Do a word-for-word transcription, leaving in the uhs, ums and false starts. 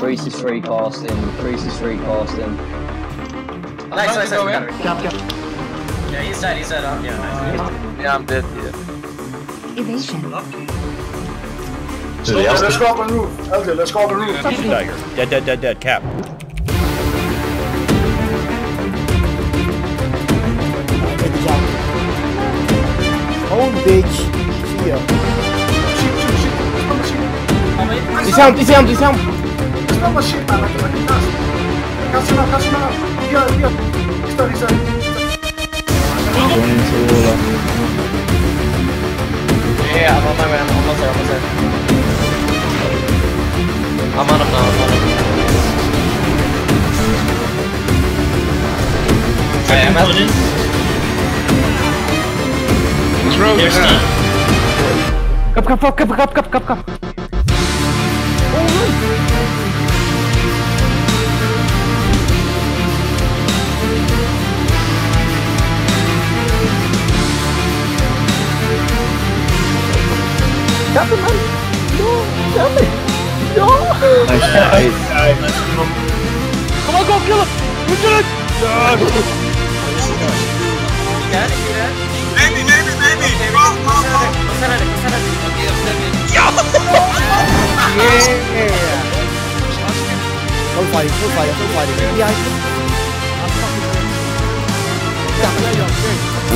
Priest is free casting. Priest is free casting. Nice, nice, nice. Cap, cap. Yeah, he's dead, he's dead. Oh, yeah, nice. Yeah, I'm dead. Yeah. Evasion. So let's go up on roof. Adwel, let's go up on roof. Dagger. Dead, dead, dead, dead. Cap. Good job. Oh, bitch. See ya. Descends, descends, descends. It's not my shit, man. I can cast. Cast him out, cast him out. Here, here. He's dead, he's dead. Going into water. Yeah, I'm on my way, I'm almost there, almost there. I'm on him now, I'm on him. Okay, I'm out. What's wrong? Here's Steve. Cup, cup, cup, cup, cup, cup, cup, cup. Cap him, man. No, cap him. No. Nice try. Come on, go kill him. We did it. You dead? You dead? Maybe, maybe, maybe. Okay, go, go, go. Go send it, go send it. Okay, I'm seven. Yeah. Go fighting, go fighting, go fighting. Yeah, I'm fucking. Yeah,